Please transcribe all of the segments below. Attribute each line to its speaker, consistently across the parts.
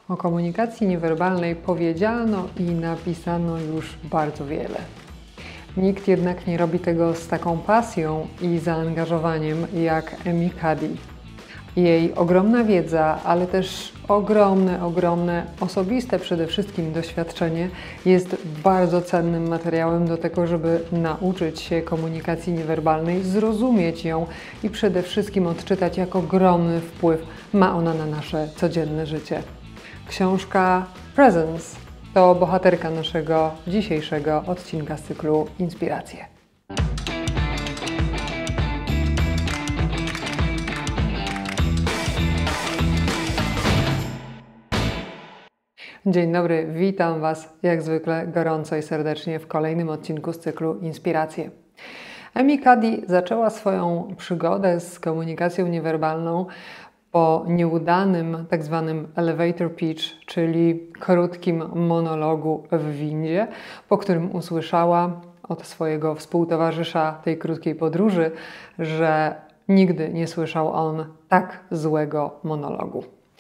Speaker 1: O komunikacji niewerbalnej powiedziano i napisano już bardzo wiele. Nikt jednak nie robi tego z taką pasją i zaangażowaniem jak Amy Cuddy. Jej ogromna wiedza, ale też ogromne, osobiste przede wszystkim doświadczenie jest bardzo cennym materiałem do tego, żeby nauczyć się komunikacji niewerbalnej, zrozumieć ją i przede wszystkim odczytać, jak ogromny wpływ ma ona na nasze codzienne życie. Książka Presence to bohaterka naszego dzisiejszego odcinka z cyklu Inspiracje. Dzień dobry, witam Was jak zwykle gorąco i serdecznie w kolejnym odcinku z cyklu Inspiracje. Amy Cuddy zaczęła swoją przygodę z komunikacją niewerbalną po nieudanym tak zwanym elevator pitch, czyli krótkim monologu w windzie, po którym usłyszała od swojego współtowarzysza tej krótkiej podróży, że nigdy nie słyszał on tak złego monologu.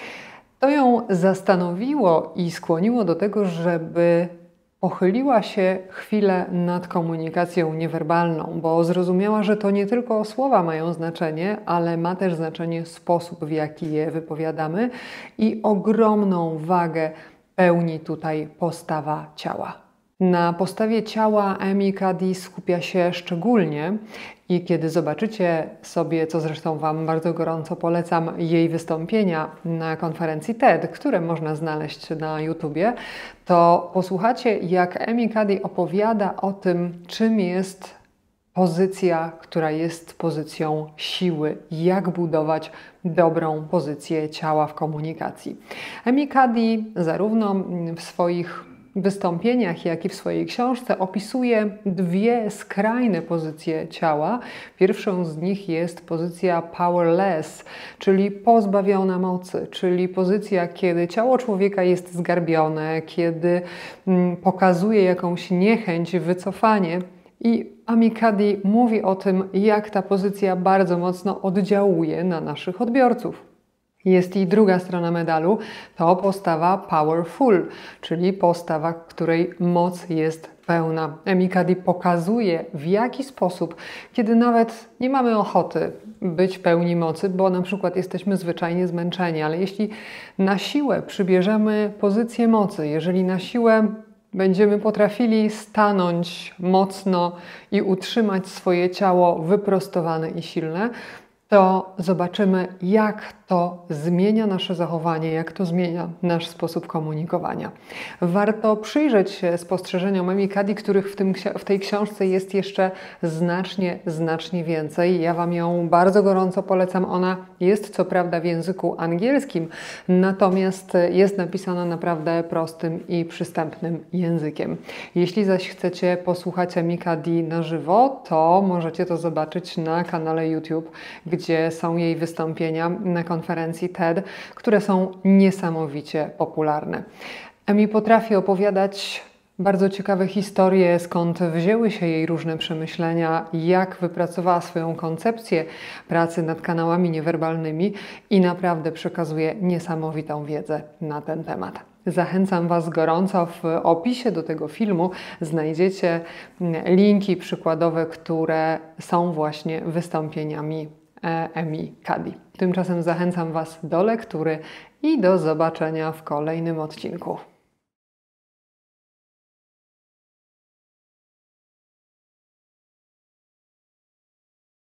Speaker 1: To ją zastanowiło i skłoniło do tego, żeby pochyliła się chwilę nad komunikacją niewerbalną, bo zrozumiała, że to nie tylko słowa mają znaczenie, ale ma też znaczenie sposób, w jaki je wypowiadamy i ogromną wagę pełni tutaj postawa ciała. Na postawie ciała Amy Cuddy skupia się szczególnie i kiedy zobaczycie sobie, co zresztą Wam bardzo gorąco polecam, jej wystąpienia na konferencji TED, które można znaleźć na YouTubie, to posłuchacie, jak Amy Cuddy opowiada o tym, czym jest pozycja, która jest pozycją siły, jak budować dobrą pozycję ciała w komunikacji. Amy Cuddy zarówno w swoich wystąpieniach, jak i w swojej książce opisuje dwie skrajne pozycje ciała. Pierwszą z nich jest pozycja powerless, czyli pozbawiona mocy, czyli pozycja, kiedy ciało człowieka jest zgarbione, kiedy pokazuje jakąś niechęć, wycofanie. I Amy Cuddy mówi o tym, jak ta pozycja bardzo mocno oddziałuje na naszych odbiorców. Jest i druga strona medalu, to postawa powerful, czyli postawa, której moc jest pełna. Amy Cuddy pokazuje, w jaki sposób, kiedy nawet nie mamy ochoty być pełni mocy, bo na przykład jesteśmy zwyczajnie zmęczeni, ale jeśli na siłę przybierzemy pozycję mocy, jeżeli na siłę będziemy potrafili stanąć mocno i utrzymać swoje ciało wyprostowane i silne, to zobaczymy, jak to zmienia nasze zachowanie, jak to zmienia nasz sposób komunikowania. Warto przyjrzeć się spostrzeżeniom Amy Cuddy, których w tej książce jest jeszcze znacznie więcej. Ja Wam ją bardzo gorąco polecam. Ona jest co prawda w języku angielskim, natomiast jest napisana naprawdę prostym i przystępnym językiem. Jeśli zaś chcecie posłuchać Amy Cuddy na żywo, to możecie to zobaczyć na kanale YouTube, gdzie są jej wystąpienia na konferencji TED, które są niesamowicie popularne. Amy potrafi opowiadać bardzo ciekawe historie, skąd wzięły się jej różne przemyślenia, jak wypracowała swoją koncepcję pracy nad kanałami niewerbalnymi i naprawdę przekazuje niesamowitą wiedzę na ten temat. Zachęcam Was gorąco. W opisie do tego filmu znajdziecie linki przykładowe, które są właśnie wystąpieniami Amy Cuddy. Tymczasem zachęcam Was do lektury i do zobaczenia w kolejnym odcinku.